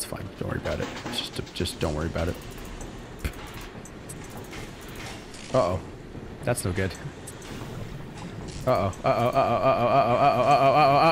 It's fine. Don't worry about it. Just don't worry about it. Uh-oh. That's no good. Uh-oh. Uh-oh. Uh-oh. Uh-oh. Uh-oh. Uh-oh. Uh-oh. Uh-oh.